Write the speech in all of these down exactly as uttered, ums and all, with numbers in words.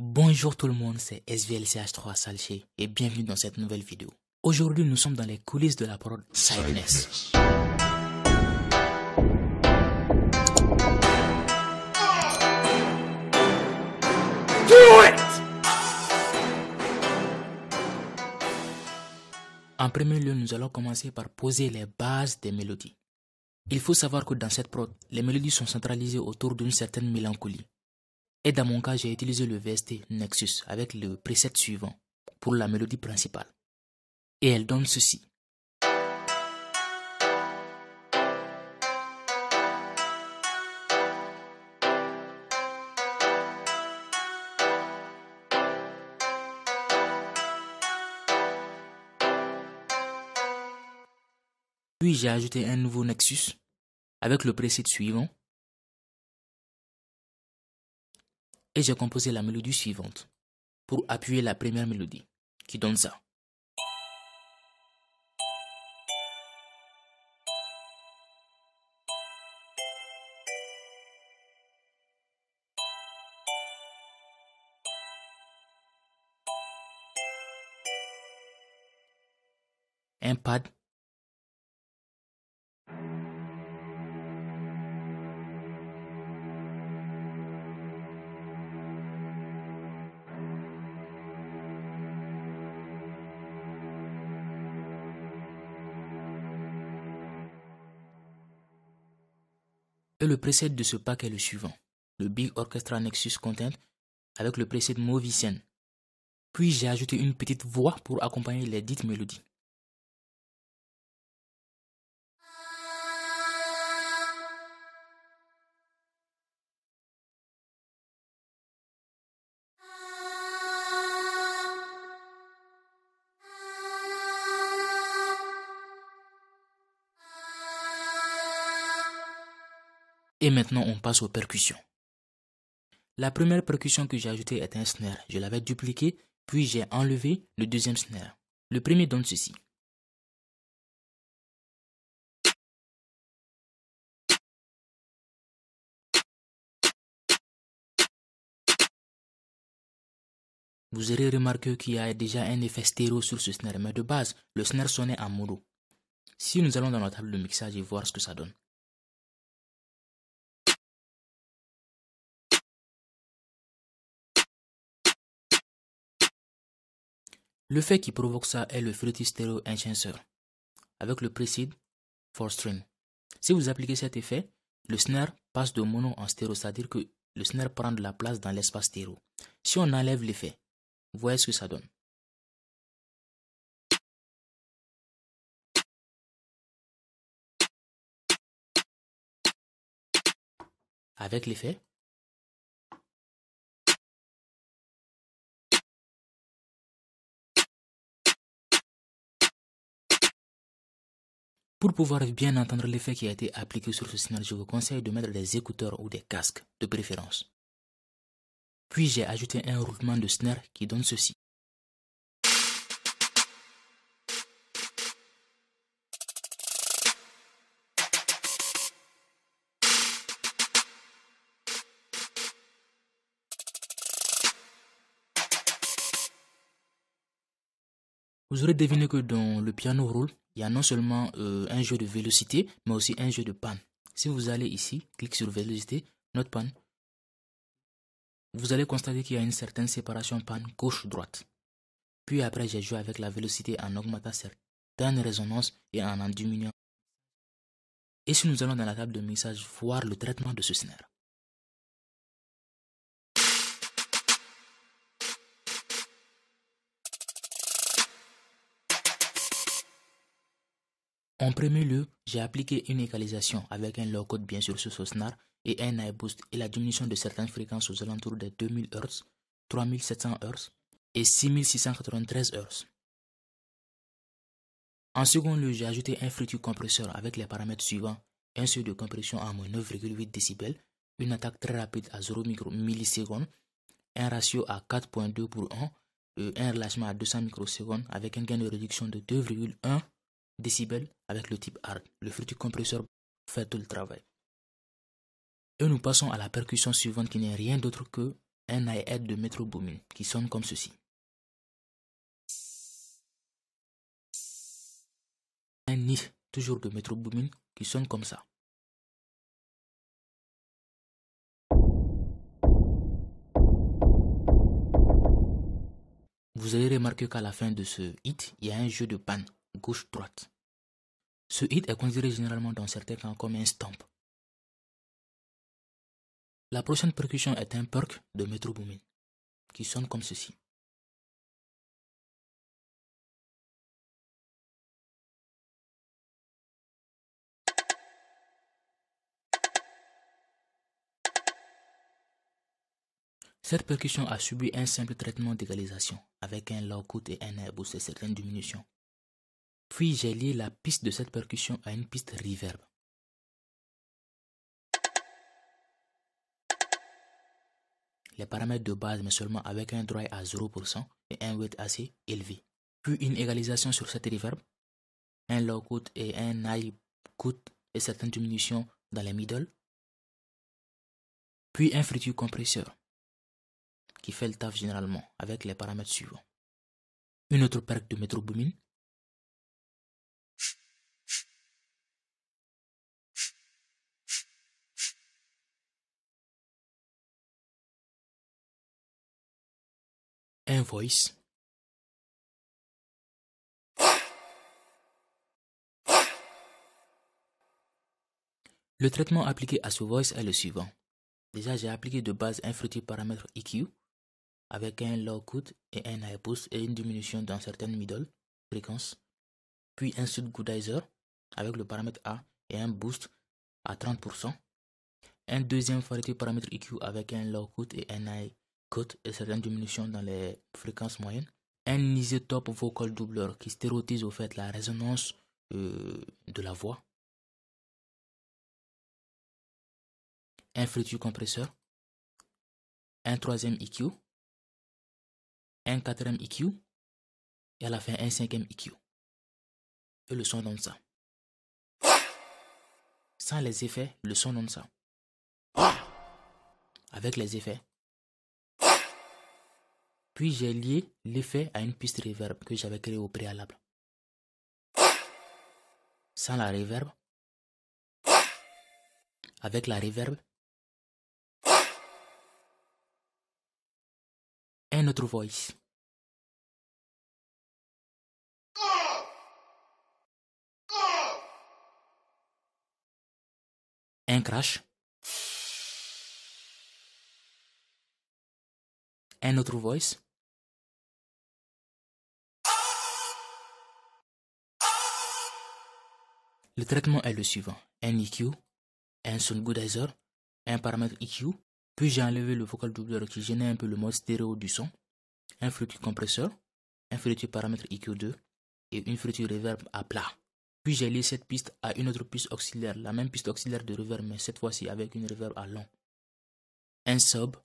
Bonjour tout le monde, c'est S V L C H trois Salché et bienvenue dans cette nouvelle vidéo. Aujourd'hui, nous sommes dans les coulisses de la prod Sideness. En premier lieu, nous allons commencer par poser les bases des mélodies. Il faut savoir que dans cette prod, les mélodies sont centralisées autour d'une certaine mélancolie. Et dans mon cas, j'ai utilisé le V S T Nexus avec le preset suivant pour la mélodie principale. Et elle donne ceci. Puis j'ai ajouté un nouveau Nexus avec le preset suivant. Et j'ai composé la mélodie suivante pour appuyer la première mélodie qui donne ça. Un pad. Et le preset de ce pack est le suivant, le Big Orchestra Nexus Content avec le preset Movicien. Puis j'ai ajouté une petite voix pour accompagner les dites mélodies. Et maintenant, on passe aux percussions. La première percussion que j'ai ajoutée est un snare. Je l'avais dupliqué, puis j'ai enlevé le deuxième snare. Le premier donne ceci. Vous aurez remarqué qu'il y a déjà un effet stéréo sur ce snare, mais de base, le snare sonnait en mono. Si nous allons dans la table de mixage et voir ce que ça donne. Le fait qui provoque ça est le Fruity Stereo Enhancer avec le preset four string. Si vous appliquez cet effet, le snare passe de mono en stéréo, c'est-à-dire que le snare prend de la place dans l'espace stéréo. Si on enlève l'effet, voyez ce que ça donne. Avec l'effet, pour pouvoir bien entendre l'effet qui a été appliqué sur ce snare, je vous conseille de mettre des écouteurs ou des casques de préférence. Puis j'ai ajouté un roulement de snare qui donne ceci. Vous aurez deviné que dans le piano roll, il y a non seulement euh, un jeu de vélocité, mais aussi un jeu de panne. Si vous allez ici, cliquez sur vélocité, note panne, vous allez constater qu'il y a une certaine séparation panne gauche-droite. Puis après, j'ai joué avec la vélocité en augmentant certaines résonances et en en diminuant. Et si nous allons dans la table de mixage voir le traitement de ce snare. En premier lieu, j'ai appliqué une égalisation avec un low code bien sûr sur ce snare et un high boost et la diminution de certaines fréquences aux alentours des deux mille hertz, trois mille sept cents hertz et six mille six cent quatre-vingt-treize hertz. En second lieu, j'ai ajouté un frequency compresseur avec les paramètres suivants, un seuil de compression à moins neuf virgule huit décibels, une attaque très rapide à zéro millisecondes, un ratio à quatre virgule deux pour un, un relâchement à deux cents microsecondes avec un gain de réduction de deux virgule un décibels avec le type hard. Le frequency compresseur fait tout le travail. Et nous passons à la percussion suivante qui n'est rien d'autre que un hi-hat de Metro Boomin qui sonne comme ceci. Un ni toujours de Metro Boomin qui sonne comme ça. Vous allez remarquer qu'à la fin de ce hit, il y a un jeu de panne gauche-droite. Ce hit est considéré généralement dans certains cas comme un stomp. La prochaine percussion est un perk de Metro Boomin qui sonne comme ceci. Cette percussion a subi un simple traitement d'égalisation avec un low cut et un air boost et certaines diminutions. Puis j'ai lié la piste de cette percussion à une piste reverb. Les paramètres de base mais seulement avec un dry à zéro pour cent et un weight assez élevé. Puis une égalisation sur cette reverb, un low cut et un high cut et certaines diminutions dans les middle. Puis un friture compresseur qui fait le taf généralement avec les paramètres suivants. Une autre perque de Metro Boomin. Un voice. Le traitement appliqué à ce voice est le suivant. Déjà, j'ai appliqué de base un friture paramètre E Q avec un low cut et un high boost et une diminution dans certaines middle fréquences. Puis un subgoodizer avec le paramètre A et un boost à trente pour cent. Un deuxième friture paramètre E Q avec un low cut et un high cut et certaines diminutions dans les fréquences moyennes. Un isotope vocal doubleur qui stéréotise au fait la résonance euh, de la voix. Un friture compresseur. Un troisième E Q. Un quatrième E Q. Et à la fin un cinquième E Q. Et le son donne ça. Sans les effets, le son donne ça. Avec les effets. Puis j'ai lié l'effet à une piste reverb que j'avais créée au préalable. Sans la reverb. Avec la reverb. Un autre voice. Un crash. Un autre voice. Le traitement est le suivant. Un E Q, un subgoodizer, un paramètre E Q, puis j'ai enlevé le vocal doubleur qui gênait un peu le mode stéréo du son, un friture compresseur, un friture paramètre E Q deux et une friture reverb à plat. Puis j'ai lié cette piste à une autre piste auxiliaire, la même piste auxiliaire de reverb mais cette fois-ci avec une reverb à long. Un sub.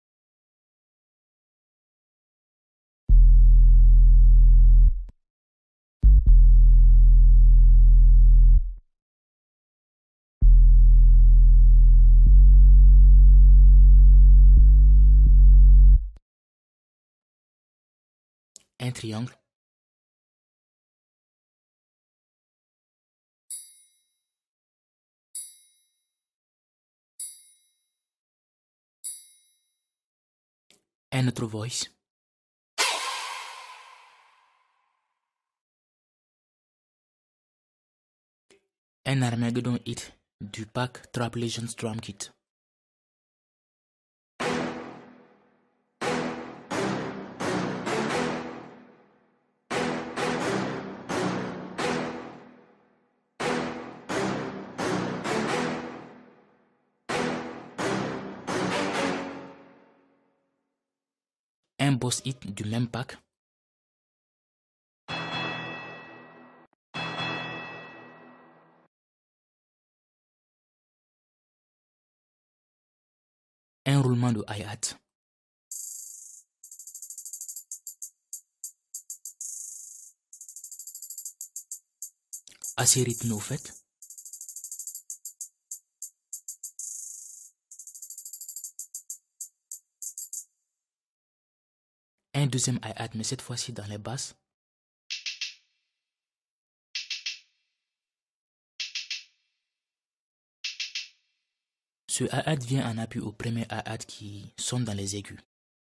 Un triangle. Un autre voice. Un Armageddon hit du pack Trap Legends Drum Kit. Un boss hit du même pack. Un roulement de hi-hat. Assez rythmé au fait. un deuxième hi-hat, mais cette fois-ci dans les basses. Ce hi-hat vient en appui au premier hi-hat qui sonne dans les aigus.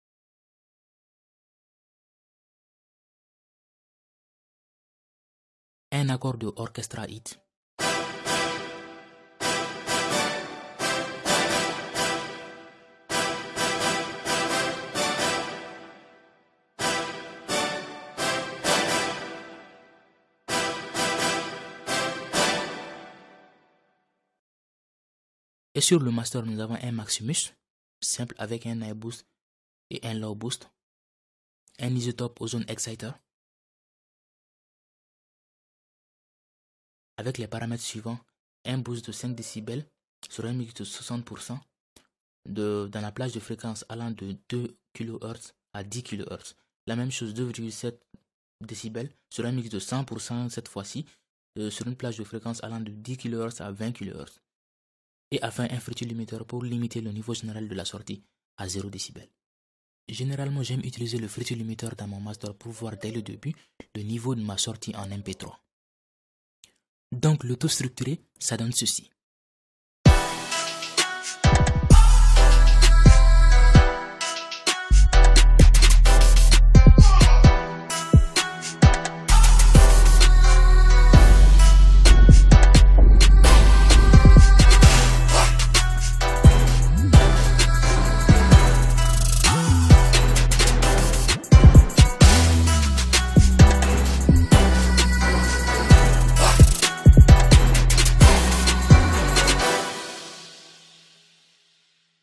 Un accord de orchestra hit. Et sur le master, nous avons un Maximus, simple avec un high boost et un low boost. Un isotope aux zones exciter. Avec les paramètres suivants, un boost de cinq décibels sur un mix de soixante pour cent de, dans la plage de fréquence allant de deux kilohertz à dix kilohertz. La même chose, deux virgule sept décibels sur un mix de cent pour cent cette fois-ci, euh, sur une plage de fréquence allant de dix kilohertz à vingt kilohertz. Et enfin un frequency limiter pour limiter le niveau général de la sortie à zéro décibel. Généralement, j'aime utiliser le frequency limiter dans mon master pour voir dès le début le niveau de ma sortie en M P trois. Donc le tout structuré, ça donne ceci.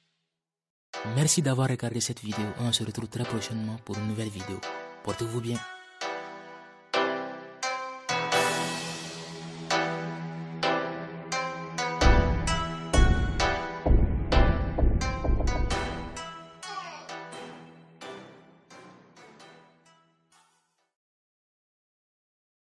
Merci d'avoir regardé cette vidéo et on se retrouve très prochainement pour une nouvelle vidéo. Portez-vous bien.